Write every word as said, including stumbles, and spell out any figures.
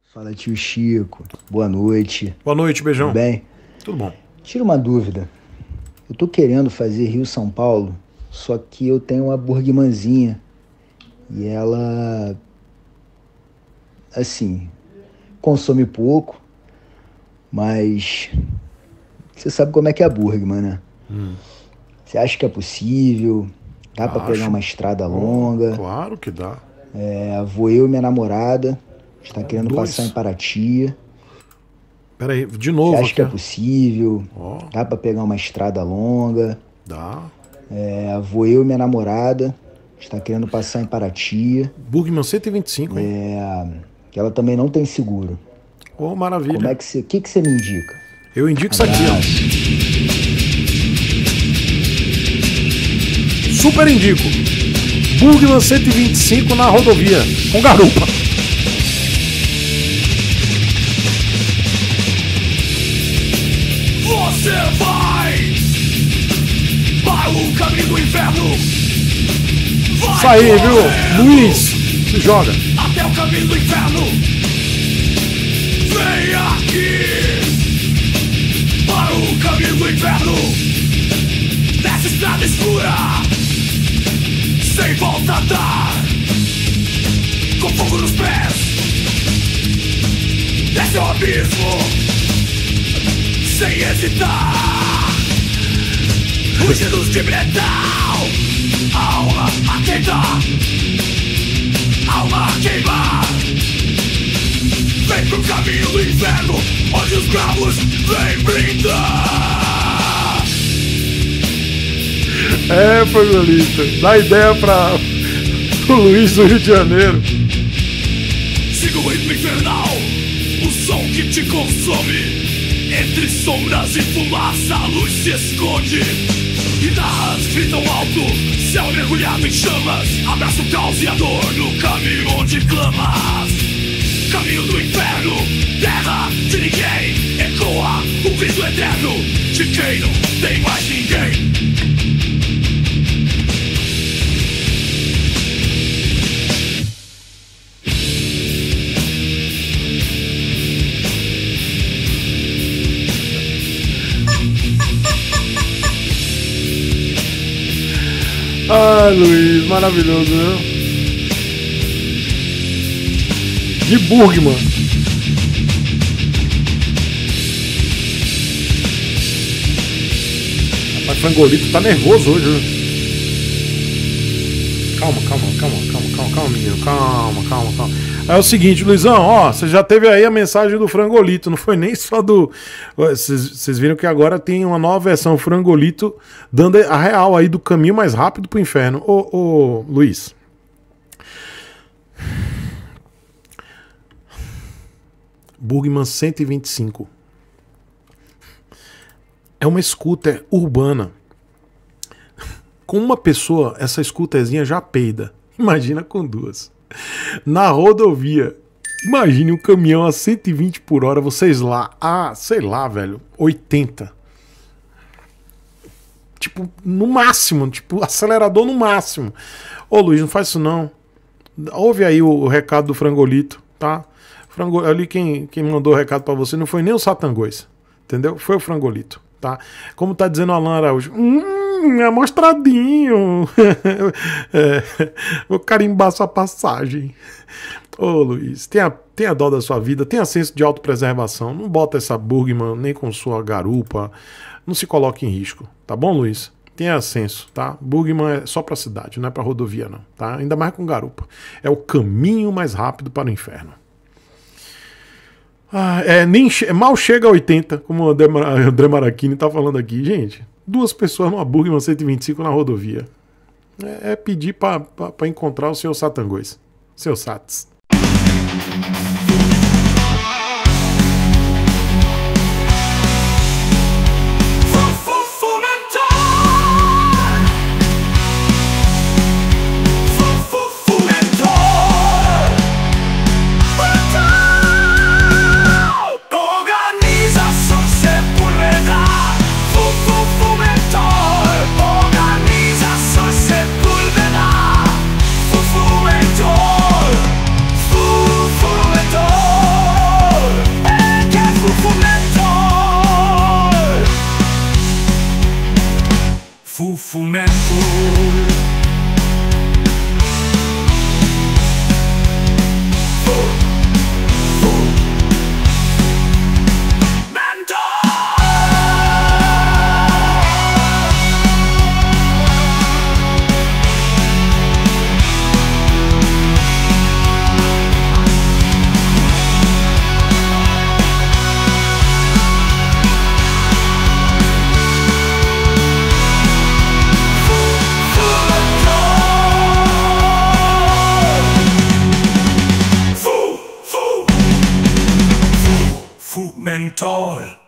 Fala, tio Chico. Boa noite. Boa noite, beijão. Tudo bem? Tudo bom. Tira uma dúvida. Eu tô querendo fazer Rio-São Paulo, só que eu tenho uma Burgmanzinha e ela, assim, consome pouco, mas você sabe como é que é a Burgman, né? Hum. Você acha que é possível? Dá Acho. pra pegar uma estrada longa? Claro que dá. É, vou eu e minha namorada, está querendo Dois. passar em Paraty. Pera aí, de novo. Você acha aqui. que é possível? Oh. Dá pra pegar uma estrada longa? Dá. É, vou eu e minha namorada, está querendo passar em Paraty. Burgman cento e vinte e cinco, hein? É, que ela também não tem seguro. Oh, maravilha. Como é que você, que que você me indica? Eu indico isso aqui, ó. Super indico. Burgman cento e vinte e cinco na rodovia, com garupa. Você vai para o caminho do inferno. Vai Isso aí, viu? Luiz, se joga. Até o caminho do inferno. Vem aqui para o caminho do inferno. Nessa estrada escura, sem volta a dar, com fogo nos pés. Desce ao abismo, sem hesitar. Rugidos de metal, alma a queimar, alma a queimar. Vem pro caminho do inferno, onde os bravos vêm brindar. É, Frangolito, dá ideia pra o Luiz do Rio de Janeiro. Siga o ritmo infernal, o som que te consome. Entre sombras e fumaça a luz se esconde. Guitarras gritam alto, céu mergulhado em chamas. Abraça o caos e a dor no caminho onde clamas. Caminho do inferno, terra de ninguém. Ecoa o grito eterno de quem não tem mais ninguém. Ah, Luiz, maravilhoso, né? De Burgman. Rapaz, Frangolito tá nervoso hoje, né? Calma, calma, calma, calma, calma, calma, menino. Calma, calma, calma. É o seguinte, Luizão, ó, você já teve aí a mensagem do Frangolito, não foi nem só do... Vocês viram que agora tem uma nova versão Frangolito dando a real aí do caminho mais rápido pro inferno. Ô, ô, Luiz. Burgman cento e vinte e cinco. É uma scooter urbana. Com uma pessoa, essa scooterzinha já peida. Imagina com duas. Na rodovia, imagine um caminhão a cento e vinte por hora, vocês lá, a, sei lá, velho, oitenta. Tipo, no máximo, tipo, acelerador no máximo. Ô Luiz, não faz isso não. Ouve aí o, o recado do Frangolito, tá? Frango, ali quem, quem mandou o recado pra você não foi nem o Satangões, entendeu? Foi o Frangolito, tá? Como tá dizendo o Alan Araújo, hum, amostradinho. É, vou carimbar sua passagem. Ô Luiz, tenha, tenha dó da sua vida, tenha senso de autopreservação. Não bota essa Burgman nem com sua garupa. Não se coloque em risco, tá bom, Luiz? Tenha senso, tá? Burgman é só pra cidade, não é pra rodovia, não, tá? Ainda mais com garupa. É o caminho mais rápido para o inferno. Ah, é, nem che mal chega a oitenta, como o André Marachini tá falando aqui. Gente, duas pessoas numa Burgman cento e vinte e cinco na rodovia. É, é pedir pra, pra, pra encontrar o seu Satangões. Seu Sats. Fumentor, tall.